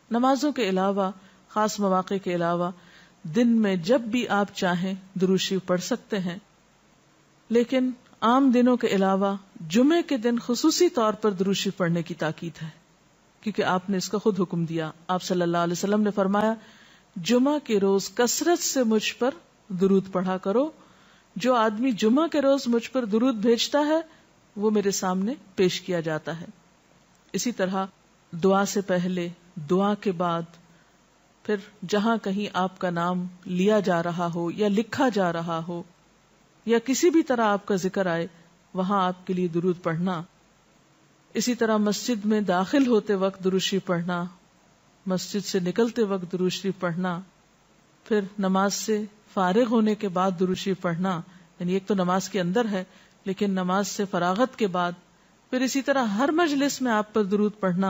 نمازوں کے علاوہ، خاص مواقع کے علاوہ دن میں جب بھی آپ چاہیں درود شریف پڑھ سکتے ہیں، لیکن عام دنوں کے علاوہ جمعے کے دن خصوصی طور پر درود شریف پڑھنے کی تاکید ہے، کیونکہ آپ نے اس کا خود حکم دیا. آپ صلی اللہ علیہ وسلم نے فرمایا جمعہ کے روز کثرت سے مجھ پر درود پڑھا کرو، جو آدمی جمعہ کے روز مجھ پر درود بھیجتا ہے وہ میرے سامنے پیش کیا جاتا ہے. اسی طرح دعا سے پہلے، دعا کے بعد، پھر جہاں کہیں آپ کا نام لیا جا رہا ہو یا لکھا جا رہا ہو یا کسی بھی طرح آپ کا ذکر آئے وہاں آپ کے لیے درود پڑھنا. اسی طرح مسجد میں داخل ہوتے وقت درود شریف پڑھنا، مسجد سے نکلتے وقت درود شریف پڑھنا، پھر نماز سے فارغ ہونے کے بعد درود شریف پڑھنا، یعنی ایک تو نماز کے اندر ہے لیکن نماز سے فراغت کے بعد، پھر اسی طرح ہر مجلس میں آپ پر درود پڑھنا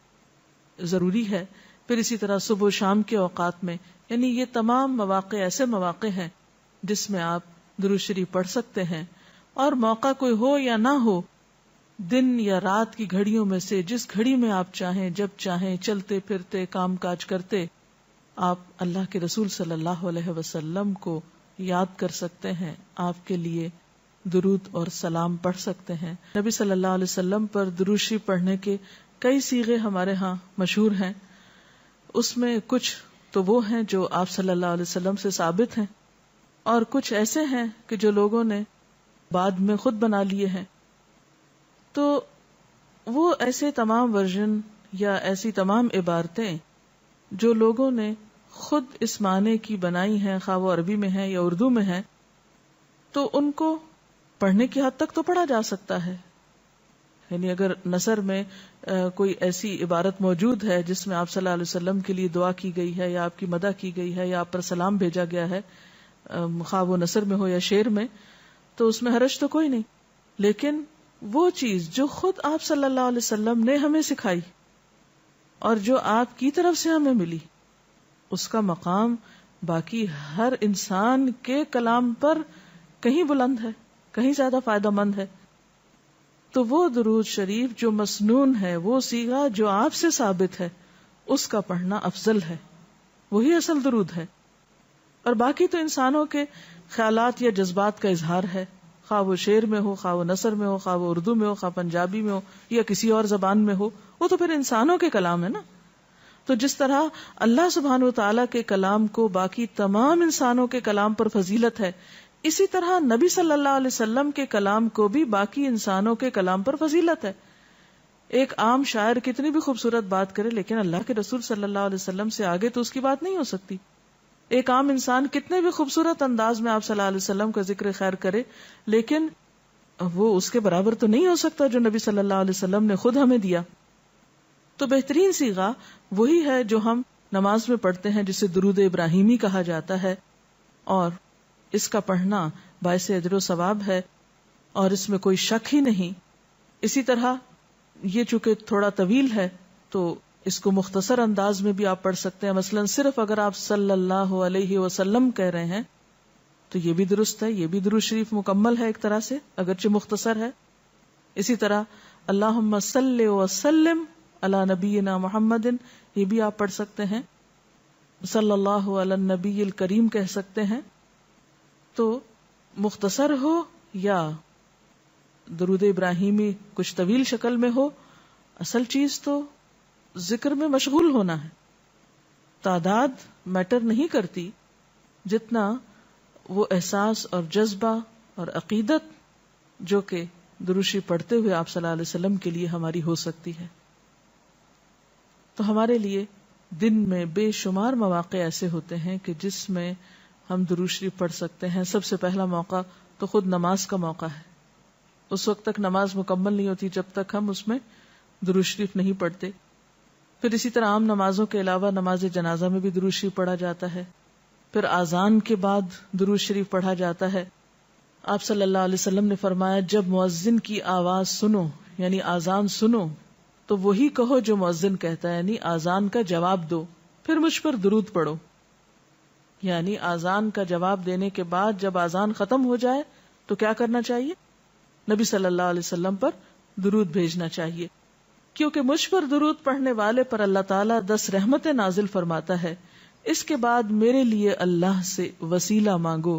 ضروری ہے. پھر اسی طرح صبح و شام کے اوقات میں، یعنی یہ تمام مواقع ایسے مواقع ہیں جس میں آپ درود شریف پڑھ سکتے ہیں. اور موقع کوئی ہو یا نہ ہو، دن یا رات کی گھڑیوں میں سے جس گھڑی میں آپ چاہیں، جب چاہیں، چلتے پھرتے کام کاج کرتے، آپ اللہ کے رسول صلی اللہ علیہ وسلم کو یاد کر سکتے ہیں، آپ کے لیے درود اور سلام پڑھ سکتے ہیں. نبی صلی اللہ علیہ وسلم پر درود شریف پڑھنے کے کئی صیغے ہمارے ہاں مشہور ہیں. اس میں کچھ تو وہ ہیں جو آپ صلی اللہ علیہ وسلم سے ثابت ہیں، اور کچھ ایسے ہیں کہ جو لوگوں نے بعد میں خود بنا لیے ہیں. تو وہ ایسے تمام ورژن یا ایسی تمام عبارتیں جو لوگوں نے خود اس معنی کی بنائی ہیں، خواہ وہ عربی میں ہیں یا اردو میں ہیں، تو ان کو پڑھنے کی حد تک تو پڑھا جا سکتا ہے. یعنی اگر نثر میں کوئی ایسی عبارت موجود ہے جس میں آپ صلی اللہ علیہ وسلم کے لیے دعا کی گئی ہے یا آپ کی مدح کی گئی ہے یا آپ پر سلام بھیجا گیا ہے، خواہ وہ نثر میں ہو یا شعر میں، تو اس میں حرج تو کوئی نہیں. لیکن وہ چیز جو خود آپ صلی اللہ علیہ وسلم نے ہمیں سکھائی اور جو آپ کی طرف سے ہمیں ملی، اس کا مقام باقی ہر انسان کے کلام پر کہیں بلند ہے، کہیں زیادہ فائدہ مند ہے. تو وہ درود شریف جو مسنون ہے، وہ صیغہ جو آپ سے ثابت ہے، اس کا پڑھنا افضل ہے، وہی اصل درود ہے. اور باقی تو انسانوں کے خیالات یا جذبات کا اظہار ہے، خواہ وہ شعر میں ہو، خواہ وہ نثر میں ہو، خواہ وہ اردو میں ہو، خواہ پنجابی میں ہو یا کسی اور زبان میں ہو، وہ تو پھر انسانوں کے کلام ہے نا. تو جس طرح اللہ سبحانہ و تعالیٰ کے کلام کو باقی تمام انسانوں کے کلام پر فضیلت ہے، اسی طرح نبی صلی اللہ علیہ وسلم کے کلام کو بھی باقی انسانوں کے کلام پر فضیلت ہے. ایک عام شاعر کتنی بھی خوبصورت بات کرے لیکن اللہ کے رسول صلی اللہ علیہ وسلم سے آگے تو اس کی بات نہیں ہو سکتی. ایک عام انسان کتنے بھی خوبصورت انداز میں آپ صلی اللہ علیہ وسلم کا ذکر خیر کرے لیکن وہ اس کے برابر تو نہیں ہو سکتا جو نبی صلی اللہ علیہ وسلم نے خود ہمیں دیا. تو بہترین صیغہ وہی ہے جو ہم نماز میں پڑھتے ہیں، جسے درود ابراہیمی کہا جاتا ہے، اور اس کا پڑھنا باعث اجر و ثواب ہے اور اس میں کوئی شک ہی نہیں. اسی طرح یہ چونکہ تھوڑا طویل ہے تو اس کو مختصر انداز میں بھی آپ پڑھ سکتے ہیں. مثلا صرف اگر آپ صلی اللہ علیہ وسلم کہہ رہے ہیں تو یہ بھی درست ہے، یہ بھی درود شریف مکمل ہے ایک طرح سے اگرچہ مختصر ہے. اسی طرح اللہم صلی وسلم علی نبینا محمد، یہ بھی آپ پڑھ سکتے ہیں. صلی اللہ علی النبی الکریم کہہ سکتے ہیں. تو مختصر ہو یا درود ابراہیمی کچھ طویل شکل میں ہو، اصل چیز تو ذکر میں مشغول ہونا ہے. تعداد میٹر نہیں کرتی جتنا وہ احساس اور جذبہ اور عقیدت جو کہ درود شریف پڑھتے ہوئے آپ صلی اللہ علیہ وسلم کے لیے ہماری ہو سکتی ہے. تو ہمارے لیے دن میں بے شمار مواقع ایسے ہوتے ہیں کہ جس میں ہم درود شریف پڑھ سکتے ہیں. سب سے پہلا موقع تو خود نماز کا موقع ہے. اس وقت تک نماز مکمل نہیں ہوتی جب تک ہم اس میں درود شریف نہیں پڑھتے. پھر اسی طرح عام نمازوں کے علاوہ نماز جنازہ میں بھی درود شریف پڑھا جاتا ہے. پھر اذان کے بعد درود شریف پڑھا جاتا ہے. آپ صلی اللہ علیہ وسلم نے فرمایا جب مؤذن کی آواز سنو یعنی اذان سنو تو وہی کہو جو مؤذن کہتا ہے، یعنی اذان کا جواب دو، پھر مجھ پر درود پڑھو. یعنی اذان کا جواب دینے کے بعد جب اذان ختم ہو جائے تو کیا کرنا چاہیے؟ نبی صلی اللہ علیہ وسلم پر درود بھیجنا چاہیے. کیونکہ مجھ پر درود پڑھنے والے پر اللہ تعالیٰ 10 رحمتیں نازل فرماتا ہے. اس کے بعد میرے لیے اللہ سے وسیلہ مانگو،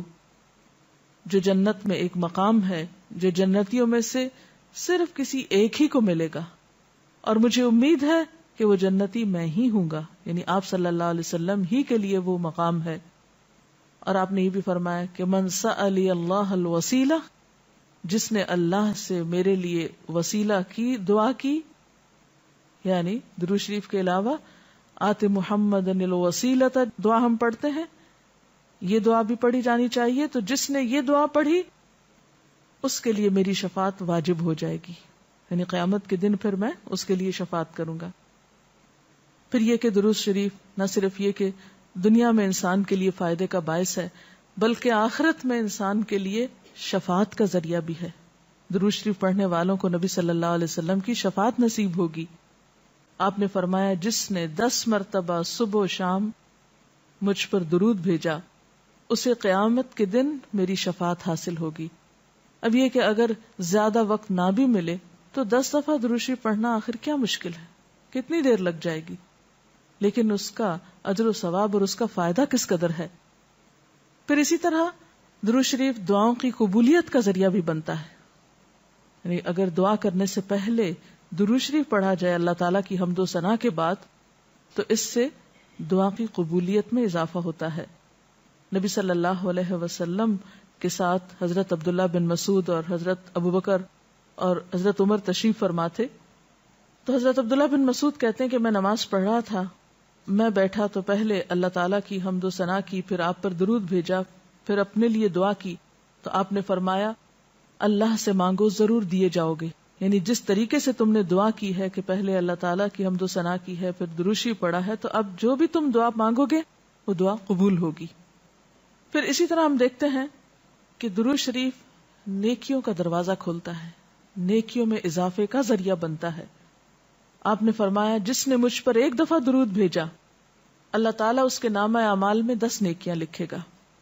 جو جنت میں ایک مقام ہے جو جنتیوں میں سے صرف کسی ایک ہی کو ملے گا، اور مجھے امید ہے کہ وہ جنتی میں ہی ہوں گا. یعنی آپ صلی اللہ علیہ وسلم ہی کے لیے وہ مقام ہے. اور آپ نے یہ بھی فرمایا کہ من سألی اللہ الوسیلہ، جس نے اللہ سے میرے لیے وسیلہ کی دعا کی، یعنی درود شریف کے علاوہ آت محمد الوسیلۃ دعا ہم پڑھتے ہیں، یہ دعا بھی پڑھی جانی چاہیے. تو جس نے یہ دعا پڑھی اس کے لیے میری شفاعت واجب ہو جائے گی، یعنی قیامت کے دن پھر میں اس کے لیے شفاعت کروں گا. پھر یہ کہ درود شریف نہ صرف یہ کہ دنیا میں انسان کے لیے فائدے کا باعث ہے، بلکہ آخرت میں انسان کے لیے شفاعت کا ذریعہ بھی ہے. درود شریف پڑھنے والوں کو نبی صلی اللہ علیہ وسلم کی شفاعت نصیب ہوگی. آپ نے فرمایا جس نے 10 مرتبہ صبح و شام مجھ پر درود بھیجا اسے قیامت کے دن میری شفاعت حاصل ہوگی. اب یہ کہ اگر زیادہ وقت نہ بھی ملے تو 10 دفعہ درود شریف پڑھنا آخر کیا مشکل ہے، کتنی دیر لگ جائے گی، لیکن اس کا اجر و ثواب اور اس کا فائدہ کس قدر ہے. پھر اسی طرح درود شریف دعاؤں کی قبولیت کا ذریعہ بھی بنتا ہے. یعنی اگر دعا کرنے سے پہلے درود شریف پڑھا جائے اللہ تعالیٰ کی حمد و ثنا کے بعد، تو اس سے دعا کی قبولیت میں اضافہ ہوتا ہے. نبی صلی اللہ علیہ وسلم کے ساتھ حضرت عبداللہ بن مسعود اور حضرت ابوبکر اور حضرت عمر تشریف فرما تھے. تو حضرت عبداللہ بن مسعود کہتے ہیں کہ میں نماز پڑھ رہا تھا، میں بیٹھا تو پہلے اللہ تعالیٰ کی حمد و ثنا کی، پھر آپ پر درود بھیجا، پھر اپنے لیے دعا کی. تو آپ نے فرمایا اللہ سے مانگو ضرور دیے جاؤ گے. یعنی جس طریقے سے تم نے دعا کی ہے کہ پہلے اللہ تعالیٰ کی حمد و ثنا کی ہے، پھر درود شریف پڑھا ہے، تو اب جو بھی تم دعا مانگو گے وہ دعا قبول ہوگی. پھر اسی طرح ہم دیکھتے ہیں کہ درود شریف نیکیوں کا دروازہ کھولتا ہے، نیکیوں میں اضافے کا ذریعہ بنتا ہے. آپ نے فرمایا جس نے مجھ پر ایک دفعہ درود بھیجا اللہ تعالیٰ اس کے نامہ اعمال میں 10 نیکیاں لکھے گا.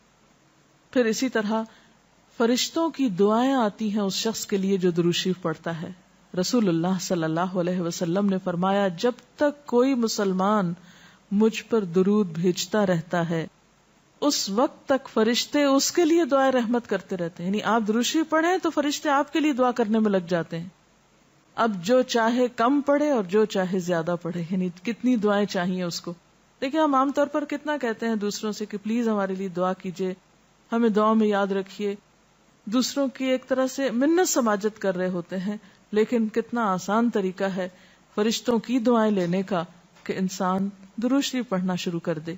پھر اسی طرح فرشتوں کی دعائیں آتی ہیں اس شخص کے لیے جو درود شریف پڑھتا ہے. رسول اللہ صلی اللہ علیہ وسلم نے فرمایا جب تک کوئی مسلمان مجھ پر درود بھیجتا رہتا ہے اس وقت تک فرشتے اس کے لیے دعائیں رحمت کرتے رہتے ہیں. یعنی آپ درود شریف پڑھیں تو فرشتے آپ کے لیے دعا کرنے میں لگ جاتے ہیں. اب جو چاہے کم پڑھے اور جو چاہے زیادہ پڑھے، یعنی کتنی دعائیں چاہیے اس کو. دیکھیں ہم عام طور پر کتنا کہتے ہیں دوسروں سے کہ پلیز ہمارے لیے دعا کیجئے، ہمیں دعا میں یاد رکھیے. دوسروں کی ایک طرح سے منت سماجت کر رہے ہوتے ہیں، لیکن کتنا آسان طریقہ ہے فرشتوں کی دعائیں لینے کا کہ انسان درود شریف پڑھنا شروع کر دے.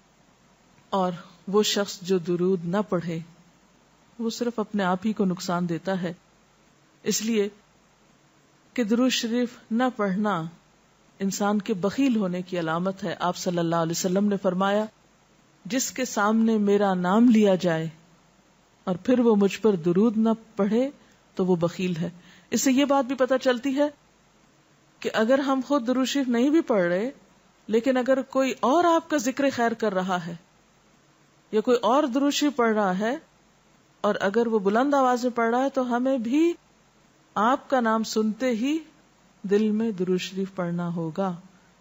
اور وہ شخص جو درود نہ پڑھے وہ صرف اپنے آپ ہی کو نقصان دیتا ہے. اس لیے کہ درود شریف نہ پڑھنا انسان کے بخیل ہونے کی علامت ہے. آپ صلی اللہ علیہ وسلم نے فرمایا جس کے سامنے میرا نام لیا جائے اور پھر وہ مجھ پر درود نہ پڑھے تو وہ بخیل ہے. اس سے یہ بات بھی پتہ چلتی ہے کہ اگر ہم خود درود شریف نہیں بھی پڑھ رہے، لیکن اگر کوئی اور آپ کا ذکر خیر کر رہا ہے یا کوئی اور درود شریف پڑھ رہا ہے اور اگر وہ بلند آواز میں پڑھ رہا ہے تو ہمیں بھی آپ کا نام سنتے ہی دل میں درود شریف پڑھنا ہوگا.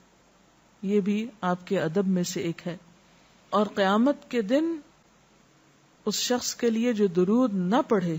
یہ بھی آپ کے ادب میں سے ایک ہے. اور قیامت کے دن اس شخص کے لیے جو درود نہ پڑھے،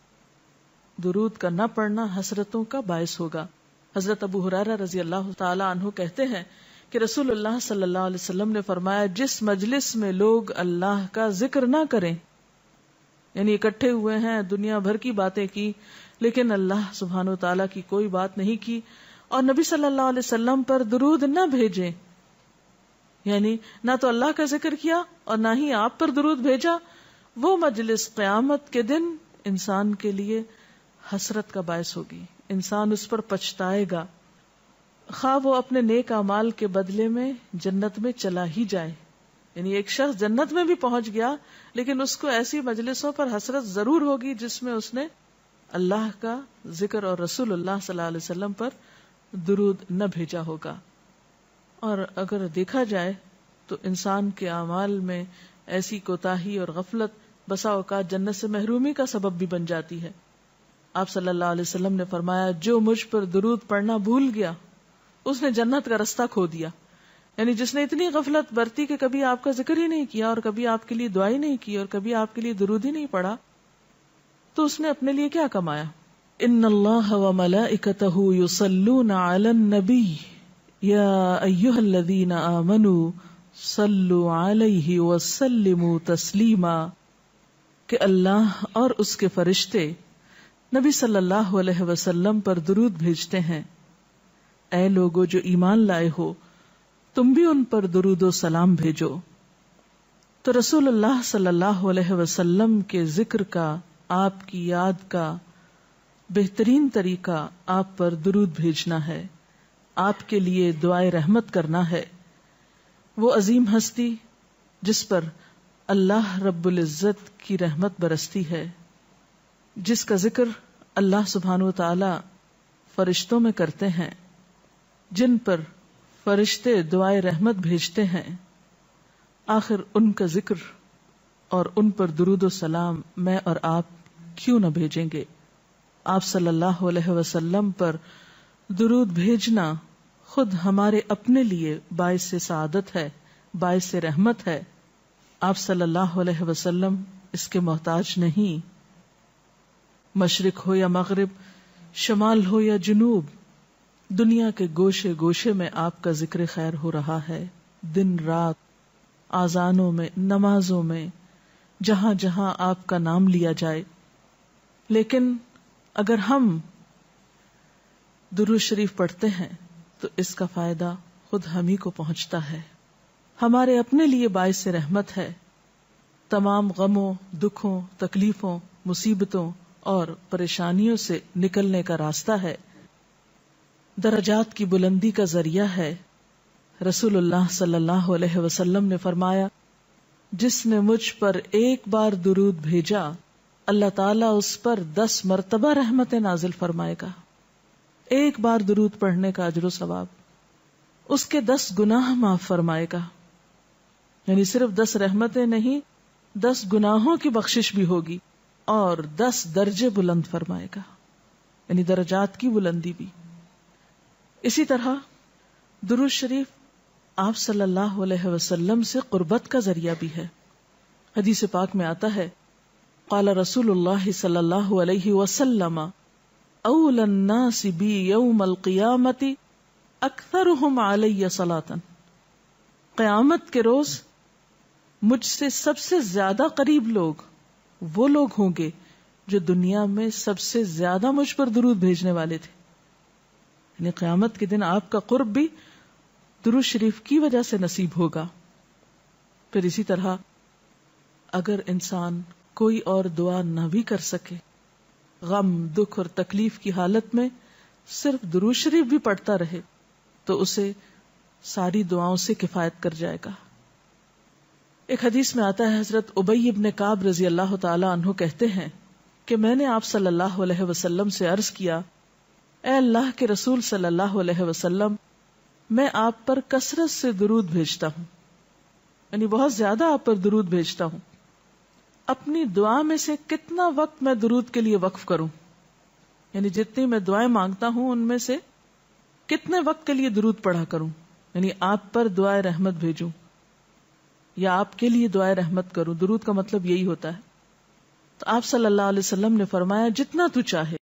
درود کا نہ پڑھنا حسرتوں کا باعث ہوگا. حضرت ابو ہریرہ رضی اللہ تعالی عنہ کہتے ہیں کہ رسول اللہ صلی اللہ علیہ وسلم نے فرمایا جس مجلس میں لوگ اللہ کا ذکر نہ کریں، یعنی اکٹھے ہوئے ہیں دنیا بھر کی باتیں کی لیکن اللہ سبحانہ وتعالی کی کوئی بات نہیں کی، اور نبی صلی اللہ علیہ وسلم پر درود نہ بھیجیں، یعنی نہ تو اللہ کا ذکر کیا اور نہ ہی آپ پر درود بھیجا، وہ مجلس قیامت کے دن انسان کے لیے حسرت کا باعث ہوگی. انسان اس پر پچھتائے گا، خواہ وہ اپنے نیک اعمال کے بدلے میں جنت میں چلا ہی جائے. یعنی ایک شخص جنت میں بھی پہنچ گیا لیکن اس کو ایسی مجلسوں پر حسرت ضرور ہوگی جس میں اس نے اللہ کا ذکر اور رسول اللہ صلی اللہ علیہ وسلم پر درود نہ بھیجا ہوگا. اور اگر دیکھا جائے تو انسان کے اعمال میں ایسی کوتاہی اور غفلت بسا اوقات جنت سے محرومی کا سبب بھی بن جاتی ہے. آپ صلی اللہ علیہ وسلم نے فرمایا جو مجھ پر درود پڑھنا بھول گیا اس نے جنت کا رستہ کھو دیا. یعنی جس نے اتنی غفلت برتی کہ کبھی آپ کا ذکر ہی نہیں کیا اور کبھی آپ کے لیے دعا ہی نہیں کی اور کبھی آپ کے لیے درود ہی نہیں پڑھا, تو اس نے اپنے لیے کیا کمایا؟ ان اللہ وملائکتہ یصلون علی النبی یا ایھا الذین آمنوا صلوا علیہ وسلموا تسلیما, کہ اللہ اور اس کے فرشتے نبی صلی اللہ علیہ وسلم پر درود بھیجتے ہیں. اے لوگو جو ایمان لائے ہو, تم بھی ان پر درود و سلام بھیجو. تو رسول اللہ صلی اللہ علیہ وسلم کے ذکر کا, آپ کی یاد کا بہترین طریقہ آپ پر درود بھیجنا ہے, آپ کے لیے دعائے رحمت کرنا ہے. وہ عظیم ہستی جس پر اللہ رب العزت کی رحمت برستی ہے, جس کا ذکر اللہ سبحانہ و تعالی فرشتوں میں کرتے ہیں, جن پر فرشتے دعائے رحمت بھیجتے ہیں, آخر ان کا ذکر اور ان پر درود و سلام میں اور آپ کیوں نہ بھیجیں گے؟ آپ صلی اللہ علیہ وسلم پر درود بھیجنا خود ہمارے اپنے لیے باعث سعادت ہے, باعث رحمت ہے. آپ صلی اللہ علیہ وسلم اس کے محتاج نہیں. مشرق ہو یا مغرب, شمال ہو یا جنوب, دنیا کے گوشے گوشے میں آپ کا ذکر خیر ہو رہا ہے, دن رات, آذانوں میں, نمازوں میں, جہاں جہاں آپ کا نام لیا جائے. لیکن اگر ہم درود شریف پڑھتے ہیں تو اس کا فائدہ خود ہم ہی کو پہنچتا ہے, ہمارے اپنے لیے باعث رحمت ہے. تمام غموں, دکھوں, تکلیفوں, مصیبتوں اور پریشانیوں سے نکلنے کا راستہ ہے, درجات کی بلندی کا ذریعہ ہے. رسول اللہ صلی اللہ علیہ وسلم نے فرمایا, جس نے مجھ پر ایک بار درود بھیجا اللہ تعالیٰ اس پر 10 مرتبہ رحمتیں نازل فرمائے گا. ایک بار درود پڑھنے کا اجر و ثواب, اس کے 10 گناہ معاف فرمائے گا. یعنی صرف 10 رحمتیں نہیں, 10 گناہوں کی بخشش بھی ہوگی اور 10 درجے بلند فرمائے گا, یعنی درجات کی بلندی بھی. اسی طرح درود شریف آپ صلی اللہ علیہ وسلم سے قربت کا ذریعہ بھی ہے. حدیث پاک میں آتا ہے, قال رسول اللہ صلی اللہ علیہ وسلم اول الناس بی یوم القیامت اکثرهم علی صلاۃ, قیامت کے روز مجھ سے سب سے زیادہ قریب لوگ وہ لوگ ہوں گے جو دنیا میں سب سے زیادہ مجھ پر درود بھیجنے والے تھے. یعنی قیامت کے دن آپ کا قرب بھی درود شریف کی وجہ سے نصیب ہوگا. پھر اسی طرح اگر انسان کوئی اور دعا نہ بھی کر سکے, غم, دکھ اور تکلیف کی حالت میں صرف درود شریف بھی پڑھتا رہے تو اسے ساری دعاؤں سے کفایت کر جائے گا. ایک حدیث میں آتا ہے, حضرت ابی ابن کعب رضی اللہ تعالی عنہ کہتے ہیں کہ میں نے آپ صلی اللہ علیہ وسلم سے عرض کیا, اے اللہ کے رسول صلی اللہ علیہ وسلم, میں آپ پر کثرت سے درود بھیجتا ہوں, یعنی بہت زیادہ آپ پر درود بھیجتا ہوں, اپنی دعا میں سے کتنا وقت میں درود کے لیے وقف کروں, یعنی جتنی میں دعائیں مانگتا ہوں ان میں سے کتنے وقت کے لیے درود پڑھا کروں, یعنی آپ پر دعائے رحمت بھیجوں یا آپ کے لیے دعائے رحمت کروں. درود کا مطلب یہی ہوتا ہے. تو آپ صلی اللہ علیہ وسلم نے فرمایا, جتنا تو چاہے